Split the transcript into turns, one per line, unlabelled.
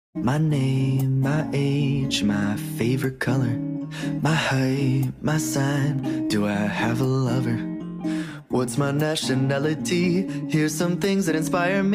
My name, my age, my favorite color, my height, my sign, do I have a lover? What's my nationality? Here's some things that inspire me.